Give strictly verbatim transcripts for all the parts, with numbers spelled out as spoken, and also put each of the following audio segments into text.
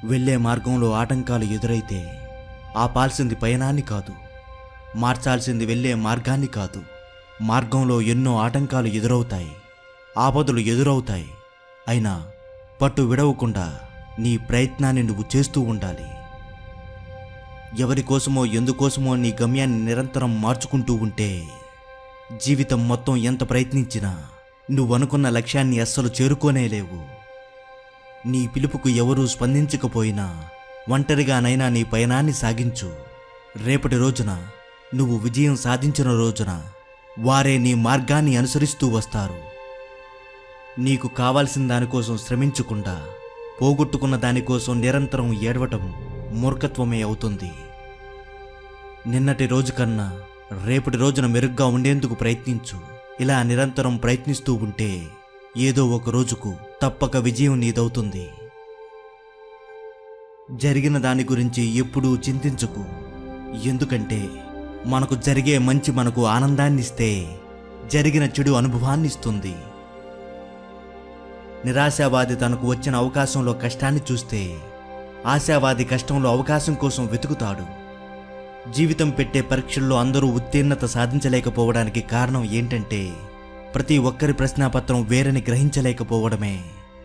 వెళ్ళే మార్గంలో ఆటంకాలు ఎదురైతే ఆపాల్సింది పయనాన్ని కాదు, మార్చాల్సింది వెళ్ళే మార్గాన్ని కాదు. మార్గంలో ఎన్నో ఆటంకాలు ఎదురవుతాయి, ఆపదలు ఎదురవుతాయి. అయినా పట్టు విడవకుండా నీ ప్రయత్నాన్ని నువ్వు చేస్తూ ఉండాలి. ఎవరి కోసమో ఎందుకోసమో నీ గమ్యాన్ని నిరంతరం మార్చుకుంటూ ఉంటే జీవితం మొత్తం ఎంత ప్రయత్నించినా నువ్వనుకున్న లక్ష్యాన్ని అస్సలు చేరుకోనేలేవు. నీ పిలుపుకు ఎవరూ స్పందించకపోయినా ఒంటరిగానైనా నీ పయనాన్ని సాగించు. రేపటి రోజున నువ్వు విజయం సాధించిన రోజున వారే నీ మార్గాన్ని అనుసరిస్తూ వస్తారు. నీకు కావాల్సిన దానికోసం శ్రమించకుండా పోగొట్టుకున్న దానికోసం నిరంతరం ఏడవటం మూర్ఖత్వమే అవుతుంది. నిన్నటి రోజు కన్నా రేపటి రోజున మెరుగ్గా ఉండేందుకు ప్రయత్నించు. ఇలా నిరంతరం ప్రయత్నిస్తూ ఉంటే ఏదో ఒక రోజుకు తప్పక విజయం నీదవుతుంది. జరిగిన దాని గురించి ఎప్పుడూ చింతించకు. ఎందుకంటే మనకు జరిగే మంచి మనకు ఆనందాన్నిస్తే జరిగిన చెడు అనుభవాన్నిస్తుంది. నిరాశావాది తనకు వచ్చిన అవకాశంలో కష్టాన్ని చూస్తే ఆశావాది కష్టంలో అవకాశం కోసం వెతుకుతాడు. జీవితం పెట్టే పరీక్షల్లో అందరూ ఉత్తీర్ణత సాధించలేకపోవడానికి కారణం ఏంటంటే ప్రతి ఒక్కరి ప్రశ్నాపత్రం వేరని గ్రహించలేకపోవడమే.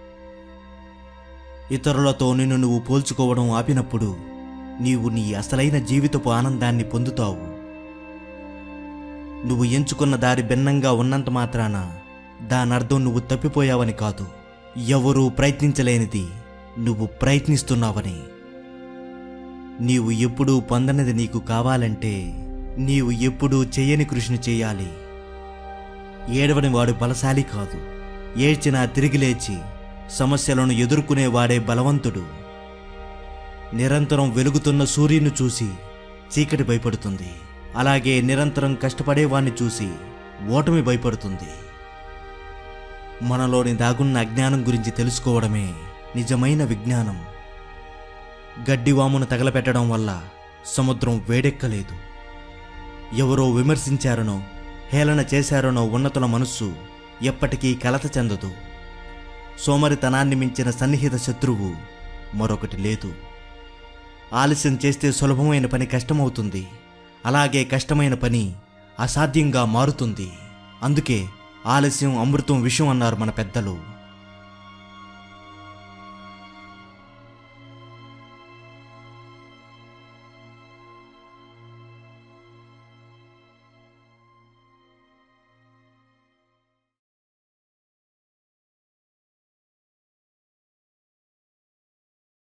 ఇతరులతో నిన్ను నువ్వు పోల్చుకోవడం ఆపినప్పుడు నీవు నీ అసలైన జీవితపు ఆనందాన్ని పొందుతావు. నువ్వు ఎంచుకున్న దారి భిన్నంగా ఉన్నంత మాత్రాన దానర్థం నువ్వు తప్పిపోయావని కాదు, ఎవరూ ప్రయత్నించలేనిది నువ్వు ప్రయత్నిస్తున్నావని. నీవు ఎప్పుడూ పొందనిది నీకు కావాలంటే నీవు ఎప్పుడూ చెయ్యని కృషిని చేయాలి. ఏడవని వాడు బలశాలి కాదు, ఏడ్చినా తిరిగి లేచి సమస్యలను ఎదుర్కొనేవాడే బలవంతుడు. నిరంతరం వెలుగుతున్న సూర్యుని చూసి చీకటి భయపడుతుంది, అలాగే నిరంతరం కష్టపడేవాణ్ణి చూసి ఓటమి భయపడుతుంది. మనలోని దాగున్న అజ్ఞానం గురించి తెలుసుకోవడమే నిజమైన విజ్ఞానం. గడ్డివామును తగలపెట్టడం వల్ల సముద్రం వేడెక్కలేదు. ఎవరో విమర్శించారనో హేళన చేశారనో ఉన్నతుల మనస్సు ఎప్పటికీ కలత చెందదు. సోమరితనాన్ని మించిన సన్నిహిత శత్రువు మరొకటి లేదు. ఆలస్యం చేస్తే సులభమైన పని కష్టమవుతుంది, అలాగే కష్టమైన పని అసాధ్యంగా మారుతుంది. అందుకే ఆలస్యం అమృతం విషం అన్నారు మన పెద్దలు.